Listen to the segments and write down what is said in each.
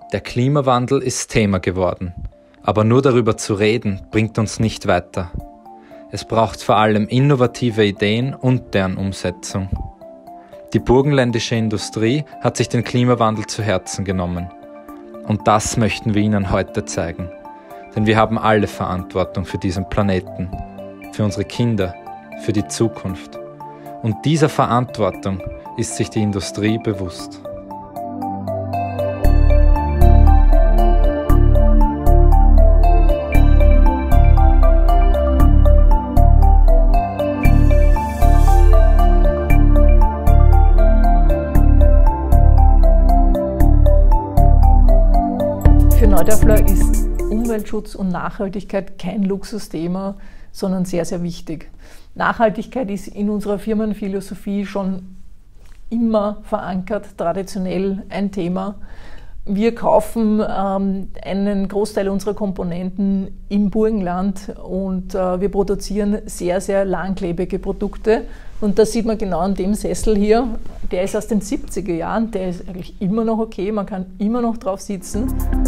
Der Klimawandel ist Thema geworden. Aber nur darüber zu reden, bringt uns nicht weiter. Es braucht vor allem innovative Ideen und deren Umsetzung. Die burgenländische Industrie hat sich den Klimawandel zu Herzen genommen. Und das möchten wir Ihnen heute zeigen. Denn wir haben alle Verantwortung für diesen Planeten, für unsere Kinder, für die Zukunft. Und dieser Verantwortung ist sich die Industrie bewusst. Für Neudorfler ist Umweltschutz und Nachhaltigkeit kein Luxusthema, sondern sehr, sehr wichtig. Nachhaltigkeit ist in unserer Firmenphilosophie schon immer verankert, traditionell ein Thema. Wir kaufen einen Großteil unserer Komponenten im Burgenland und wir produzieren sehr, sehr langlebige Produkte. Und das sieht man genau an dem Sessel hier. Der ist aus den 70er Jahren, der ist eigentlich immer noch okay, man kann immer noch drauf sitzen.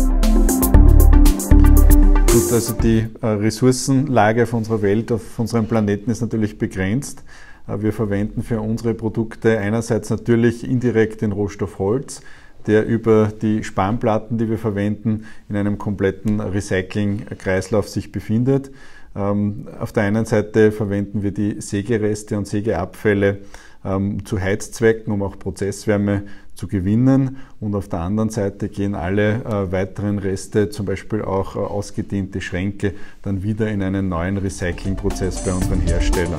Also die Ressourcenlage auf unserer Welt, auf unserem Planeten ist natürlich begrenzt. Wir verwenden für unsere Produkte einerseits natürlich indirekt den Rohstoff Holz, der über die Spanplatten, die wir verwenden, in einem kompletten Recycling-Kreislauf sich befindet. Auf der einen Seite verwenden wir die Sägereste und Sägeabfälle zu Heizzwecken, um auch Prozesswärme zu gewinnen, und auf der anderen Seite gehen alle weiteren Reste, zum Beispiel auch ausgedehnte Schränke, dann wieder in einen neuen Recyclingprozess bei unseren Herstellern.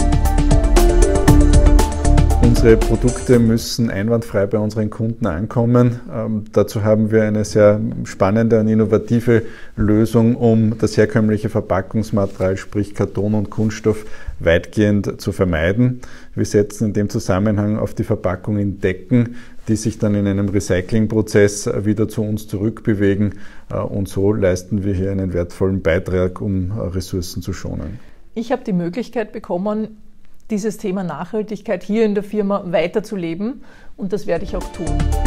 Unsere Produkte müssen einwandfrei bei unseren Kunden ankommen. Dazu haben wir eine sehr spannende und innovative Lösung, um das herkömmliche Verpackungsmaterial, sprich Karton und Kunststoff, weitgehend zu vermeiden. Wir setzen in dem Zusammenhang auf die Verpackung in Decken, die sich dann in einem Recyclingprozess wieder zu uns zurückbewegen, und so leisten wir hier einen wertvollen Beitrag, um Ressourcen zu schonen. Ich habe die Möglichkeit bekommen, dieses Thema Nachhaltigkeit hier in der Firma weiterzuleben, und das werde ich auch tun.